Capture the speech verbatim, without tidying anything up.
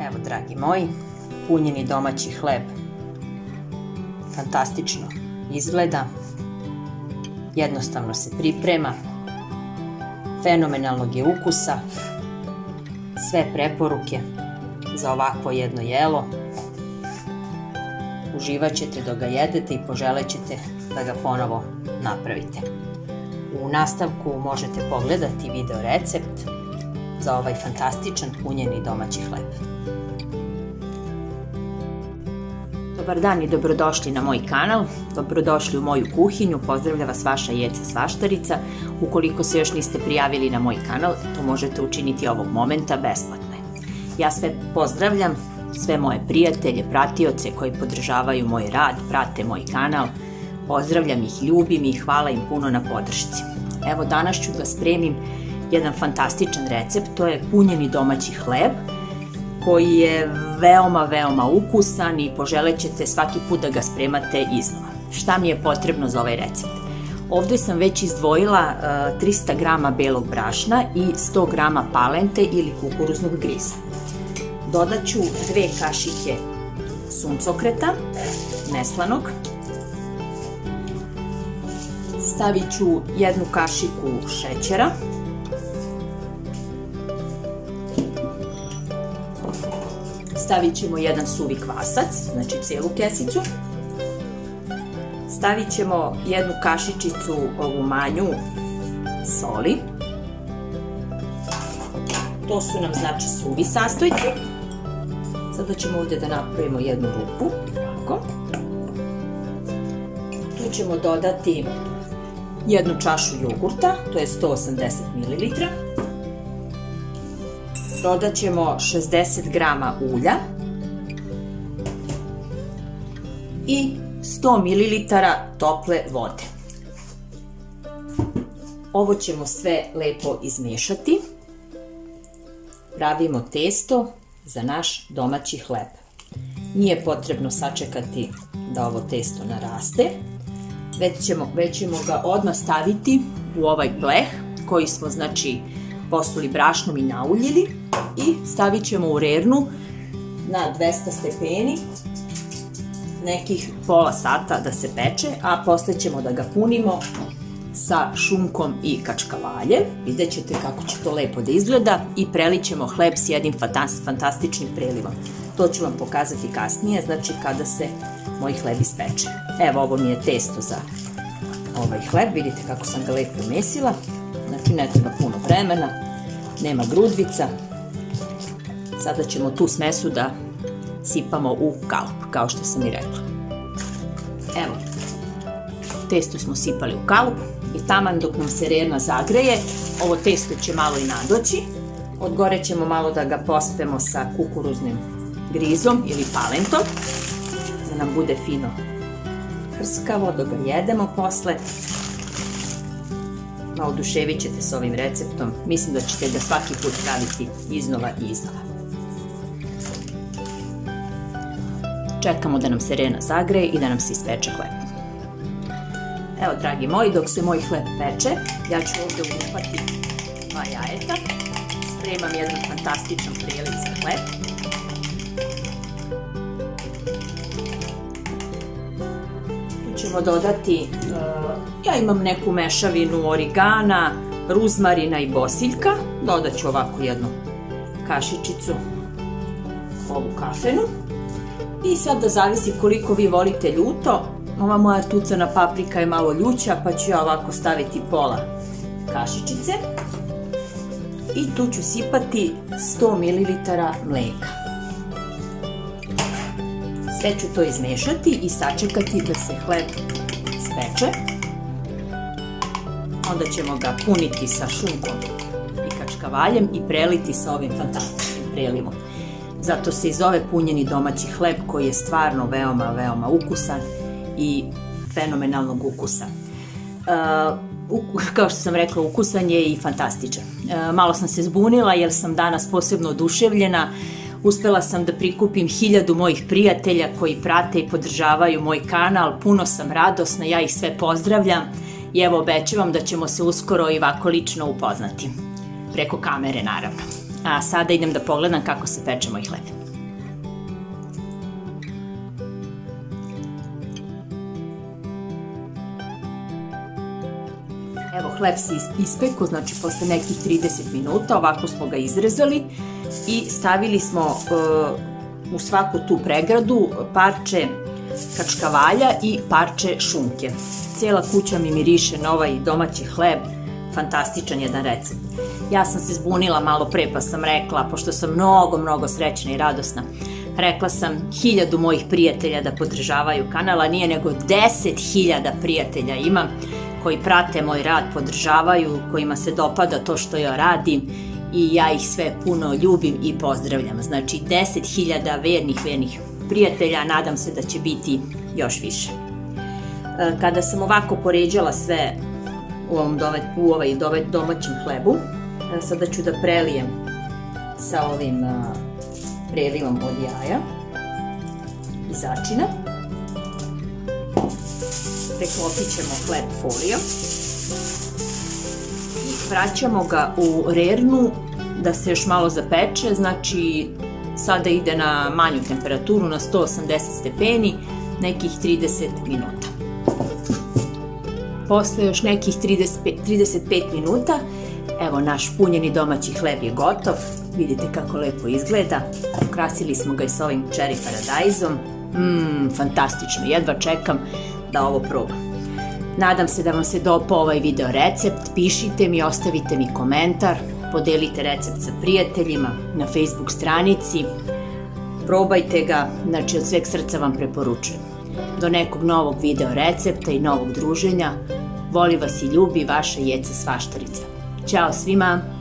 Evo, dragi moji, punjeni domaći hleb fantastično izgleda, jednostavno se priprema, fenomenalnog je ukusa, sve preporuke za ovakvo jedno jelo. Uživat ćete dok ga jedete i poželet ćete da ga ponovo napravite. U nastavku možete pogledati video recept za ovaj fantastičan punjeni domaći hleb. Dobar dan i dobrodošli na moj kanal, dobrodošli u moju kuhinju, pozdravlja vas vaša Jeca Svaštarica. Ukoliko se još niste prijavili na moj kanal, to možete učiniti ovog momenta besplatno. Ja sve pozdravljam, sve moje prijatelje, pratioce koji podržavaju moj rad, prate moj kanal, pozdravljam ih, ljubim ih, hvala im puno na podršci. Evo, danas ću da spremim jedan fantastičan recept, to je punjeni domaći hleb, koji je veoma, veoma ukusan i poželet ćete svaki put da ga spremate iznova. Šta mi je potrebno za ovaj recept? Ovdje sam već izdvojila trista grama belog brašna i sto grama palente ili kukuruznog griza. Dodat ću dve kašike suncokreta, neslanog. Stavit ću jednu kašiku šećera. Stavit ćemo jedan suvi kvasac, znači cijelu kesicu. Stavit ćemo jednu kašičicu ovu manju soli. To su nam znači suvi sastojci. Sada ćemo ovdje da napravimo jednu rupu, ovako. Tu ćemo dodati jednu čašu jogurta, to je sto osamdeset mililitara. Dodat ćemo šezdeset grama ulja i sto mililitara tople vode. Ovo ćemo sve lepo izmešati. Pravimo testo za naš domaći hleb. Nije potrebno sačekati da ovo testo naraste, već ćemo, već ćemo ga odmah staviti u ovaj pleh koji smo znači posuli brašnom i nauljili i stavit ćemo u rernu na dvesta stepeni nekih pola sata da se peče, a posle ćemo da ga punimo sa šunkom i kačkavaljem. Vidjet ćete kako će to lepo da izgleda i prelit ćemo hleb s jednim fantastičnim prelivom. To ću vam pokazati kasnije, znači kada se moj hleb ispeče. Evo, ovo mi je testo za ovaj hleb, vidite kako sam ga lepo umesila. Znači ne treba puno vremena, nema grudvica. Sada ćemo tu smesu da sipamo u kalup, kao što sam i rekla. Evo, testo smo sipali u kalup i taman dok nam se rerna zagreje, ovo testo će malo i nadoći. Od gore ćemo malo da ga pospemo sa kukuruznim grizom ili palentom, da nam bude fino hrskavo dok ga jedemo posle. Oduševit ćete s ovim receptom, mislim da ćete ga svaki put praviti iznova i iznova. Čekamo da nam se rerna zagreje i da nam se ispeče hleb. Evo, dragi moji, dok se moj hleb peče, ja ću ovdje ulupati dva jajeta. Spremam jedan fantastičan preliv za hleb. Tu ćemo dodati, ja imam neku mešavinu origana, ruzmarina i bosiljka. Dodat ću ovako jednu kašičicu, ovu kafenu. I sad da zavisi koliko vi volite ljuto, ova moja tucana paprika je malo ljuća, pa ću ja ovako staviti pola kašičice. I tu ću sipati sto mililitara mleka. Sve ću to izmešati i sačekati da se hleb speče. Onda ćemo ga puniti sa šunkom i kačkavaljem i preliti sa ovim fantastičnim prelivom. Zato se i zove punjeni domaći hleb, koji je stvarno veoma, veoma ukusan i fenomenalnog ukusa. Kao što sam rekla, ukusan je i fantastičan. Malo sam se zbunila jer sam danas posebno oduševljena. Uspela sam da prikupim hiljadu mojih prijatelja koji prate i podržavaju moj kanal. Puno sam radosna, ja ih sve pozdravljam i evo, obećavam da ćemo se uskoro i ovako lično upoznati. Preko kamere, naravno. A sada idem da pogledam kako se peče moj hleb. Evo, hleb se ispekao, znači posle nekih trideset minuta, ovako smo ga izrezali i stavili smo u svaku tu pregradu parče kačkavalja i parče šunke. Cijela kuća mi miriše na ovaj domaći hleb, fantastičan jedan recept. Ja sam se zbunila malo pre pa sam rekla, pošto sam mnogo, mnogo srećna i radosna, rekla sam hiljadu mojih prijatelja da podržavaju kanal, a nije nego deset hiljada prijatelja imam koji prate moj rad, podržavaju, kojima se dopada to što ja radim i ja ih sve puno ljubim i pozdravljam. Znači deset hiljada vernih, vernih prijatelja, nadam se da će biti još više. Kada sam ovako poređala sve u ovaj domaćem hlebu, sada ću da prelijem sa ovim prelivom od jaja i začina. Preklopit ćemo hleb folijom i vraćamo ga u rernu da se još malo zapeče, znači sada ide na manju temperaturu, na sto osamdeset stepeni, nekih trideset minuta. Posle još nekih trideset pet minuta, evo naš punjeni domaći hleb je gotov, vidite kako lepo izgleda, ukrasili smo ga i sa ovim čeri paradajzom, mmm, fantastično, jedva čekam da ovo probam. Nadam se da vam se dopao ovaj video recept, pišite mi, ostavite mi komentar, podelite recept sa prijateljima na Facebook stranici, probajte ga, znači od sveg srca vam preporučujem. Do nekog novog video recepta i novog druženja, voli vas i ljubi vaša Jeca Svaštarica. Ćao svima!